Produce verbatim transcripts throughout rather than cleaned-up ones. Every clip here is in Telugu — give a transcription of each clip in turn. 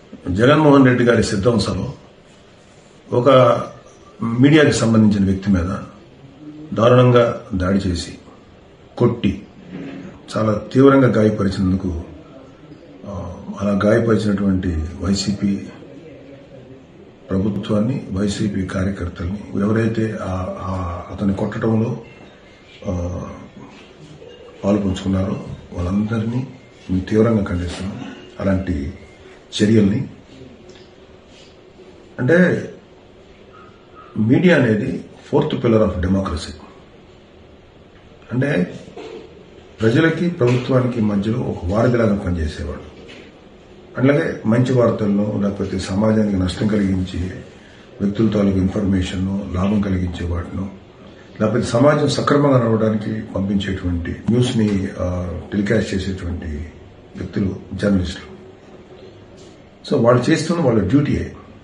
జగన్మోహన్ రెడ్డి గారి సిద్ధాంశాలు ఒక మీడియాకి సంబంధించిన వ్యక్తి మీద దారుణంగా దాడి చేసి కొట్టి చాలా తీవ్రంగా గాయపరిచినందుకు అలా గాయపరిచినటువంటి వైసీపీ ప్రభుత్వాన్ని వైసీపీ కార్యకర్తల్ని ఎవరైతే అతన్ని కొట్టడంలో పాల్పంచుకున్నారో వాళ్ళందరినీ మేము తీవ్రంగా ఖండిస్తున్నాం. అలాంటి చర్యల్ని అంటే మీడియా అనేది ఫోర్త్ పిల్లర్ ఆఫ్ డెమోక్రసీ. అంటే ప్రజలకి ప్రభుత్వానికి మధ్యలో ఒక వారధిలాగా పనిచేసేవాడు. అట్లాగే మంచి వార్తలను లేకపోతే సమాజానికి నష్టం కలిగించి వ్యక్తుల తాలూకు ఇన్ఫర్మేషన్ లాభం కలిగించే వాటిను లేకపోతే సమాజం సక్రమంగా నడవడానికి పంపించేటువంటి న్యూస్ ని టెలికాస్ట్ చేసేటువంటి వ్యక్తులు జర్నలిస్టులు. సో వాళ్ళు చేస్తున్న వాళ్ళ డ్యూటీయే.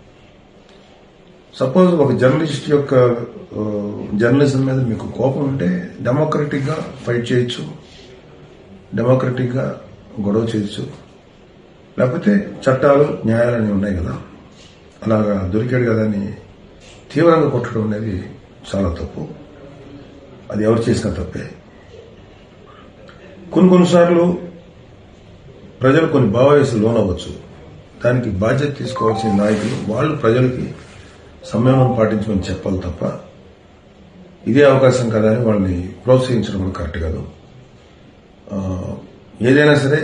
సపోజ్ ఒక జర్నలిస్ట్ యొక్క జర్నలిజం మీద మీకు కోపం ఉంటే డెమోక్రటిక్ గా ఫైట్ చేయొచ్చు, డెమోక్రటిక్ గా గొడవ చేయొచ్చు, లేకపోతే చట్టాలు న్యాయాలు అనేవి ఉన్నాయి కదా, అలాగా దొరికాడు కదా అని తీవ్రంగా కొట్టడం అనేది చాలా తప్పు. అది ఎవరు చేసినా తప్పే. కొన్ని కొన్నిసార్లు ప్రజలు కొన్ని భావవేశాలు లోనవ్వచ్చు. దానికి బాధ్యత తీసుకోవాల్సిన నాయకులు వాళ్ళు ప్రజలకి సంయమనం పాటించమని చెప్పాలి తప్ప ఇదే అవకాశం కదా అని వాళ్ళని ప్రోత్సహించడం కూడా కరెక్ట్ కాదు. ఏదైనా సరే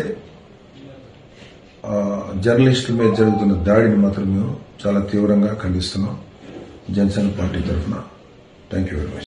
జర్నలిస్టుల మీద జరుగుతున్న దాడిని మాత్రం మేము చాలా తీవ్రంగా ఖండిస్తున్నాం జనసేన పార్టీ తరఫున. Thank you very much.